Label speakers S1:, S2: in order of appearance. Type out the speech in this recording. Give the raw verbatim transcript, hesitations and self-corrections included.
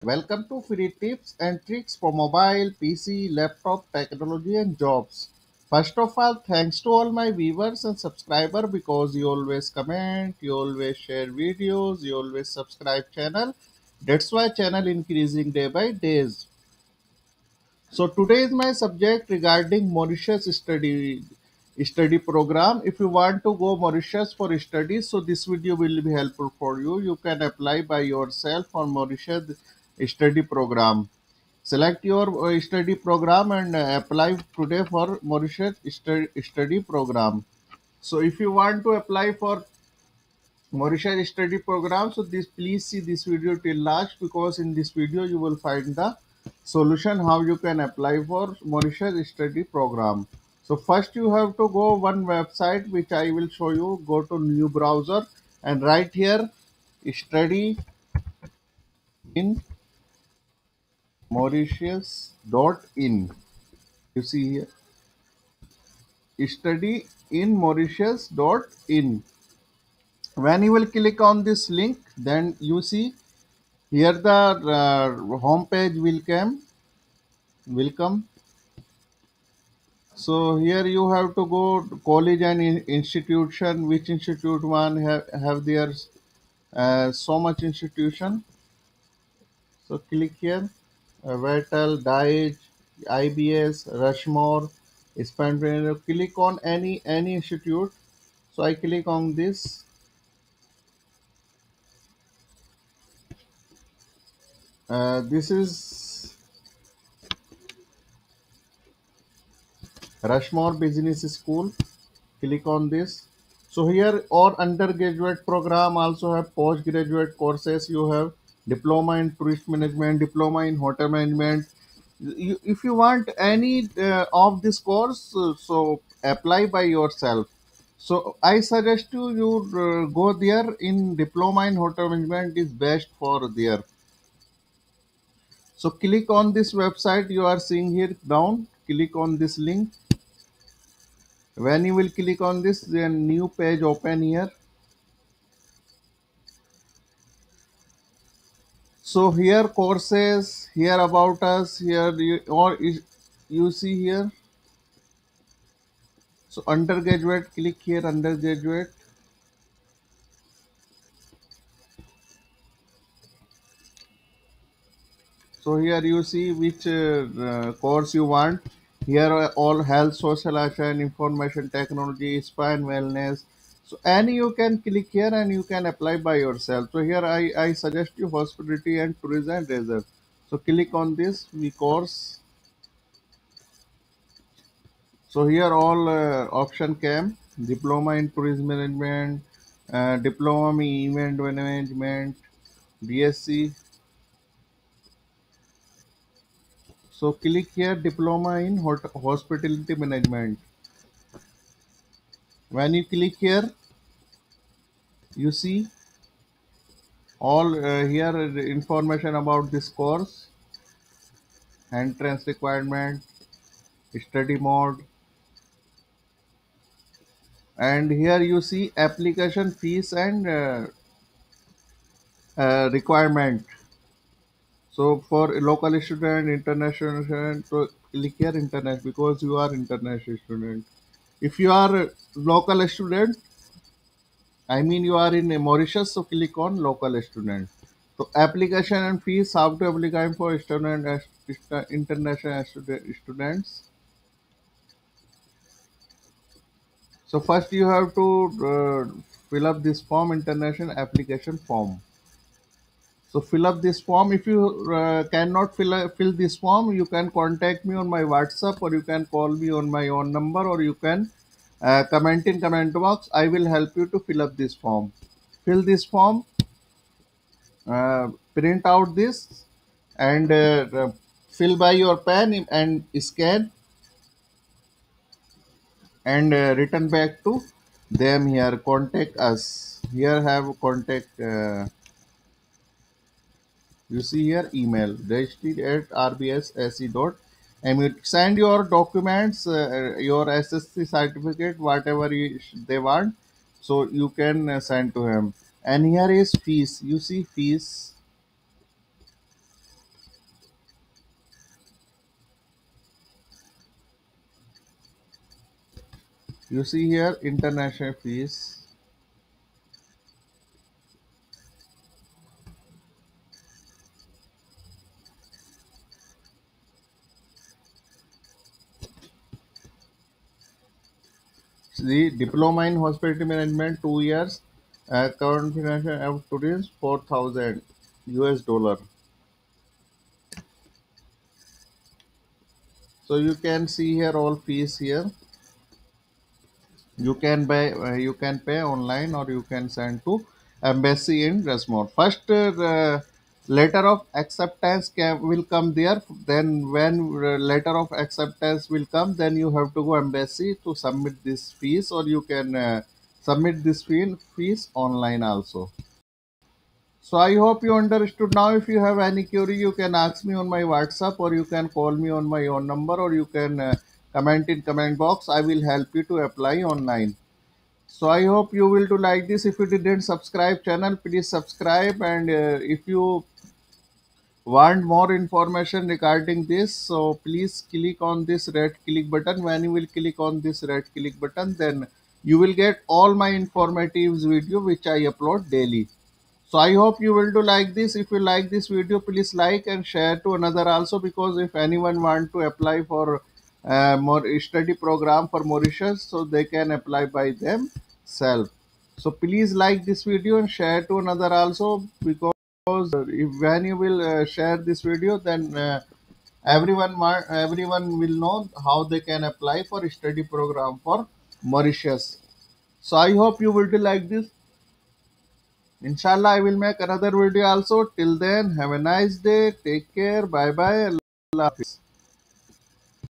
S1: Welcome to free tips and tricks for mobile, P C, laptop, technology, and jobs. First of all, thanks to all my viewers and subscribers because you always comment, you always share videos, you always subscribe channel. That's why channel increasing day by days. So today is my subject regarding Mauritius study study program. If you want to go Mauritius for studies, so this video will be helpful for you. You can apply by yourself for Mauritius study program. Select your uh, study program and uh, apply today for Mauritius stu- study program. So if you want to apply for Mauritius study program, so this please see this video till last because in this video you will find the solution how you can apply for Mauritius study program. So first you have to go one website which I will show you. Go to new browser and right here study in Mauritius dot in. You see here study in Mauritius dot in. When you will click on this link, then you see here the uh, home page will come will come. So here you have to go to college and in- institution. Which institute one have have their uh, so much institution. So click here. Uh, Vettel, Daich, I B S, Rushmore, Spencer. Click on any any institute. So I click on this. Uh, this is Rushmore Business School. Click on this. So here or undergraduate program also have postgraduate courses. You have diploma in tourist management, diploma in hotel management. You, if you want any uh, of this course, uh, so apply by yourself. So I suggest you you uh, go there in diploma in hotel management is best for there. So click on this website you are seeing here down. Click on this link. When you will click on this, then new page open here. So here courses, here about us, here you, or is, you see here. So undergraduate, click here undergraduate. So here you see which uh, uh, course you want. Here are all health, social action, information technology, spa and wellness. So any you can click here and you can apply by yourself. So here I, I suggest you hospitality and tourism and leisure. So click on this we course. So here all uh, option came diploma in tourism management, uh, diploma in event management, B S c. So click here diploma in hot- hospitality management. When you click here, you see all uh, here the information about this course, entrance requirement, study mode, and here you see application fees and uh, uh, requirement. So for a local student, international student, so click here international because you are international student. If you are a local student, I mean you are in Mauritius, so click on local student. So application and fees, how to apply for student as stu- international student, students. So first you have to uh, fill up this form, international application form. So fill up this form. If you uh, cannot fill uh, fill this form, you can contact me on my WhatsApp or you can call me on my own number or you can uh, comment in comment box. I will help you to fill up this form. Fill this form, uh, print out this, and uh, uh, fill by your pen and scan and uh, return back to them here. Contact us. Here have contact. Uh, You see here email registered at rbsse dot and you send your documents, uh, your S S C certificate, whatever you, they want. So you can uh, send to him. And here is fees. You see fees. You see here international fees. The diploma in hospitality management, two years. Account financial of students, four thousand U S dollar. So you can see here all fees here. You can buy, uh, you can pay online or you can send to embassy in Resmore. First, uh, letter of acceptance can, will come there. Then when uh, letter of acceptance will come, then you have to go embassy to submit this fees, or you can uh, submit this fee, fees online also. So I hope you understood now. If you have any query, you can ask me on my WhatsApp, or you can call me on my own number, or you can uh, comment in comment box. I will help you to apply online. So I hope you will do like this. If you didn't subscribe channel, please subscribe. And uh, if you want more information regarding this, so please click on this red click button. When you will click on this red click button, then you will get all my informative video which I upload daily. So I hope you will do like this. If you like this video, please like and share to another also, because if anyone want to apply for uh, more study program for Mauritius, so they can apply by themselves. So please like this video and share to another also, because uh, if when you will uh, share this video, then uh, everyone wa- everyone will know how they can apply for study program for Mauritius. So I hope you will do like this. Inshallah, I will make another video also. Till then, have a nice day. Take care. Bye bye. Allah Hafiz.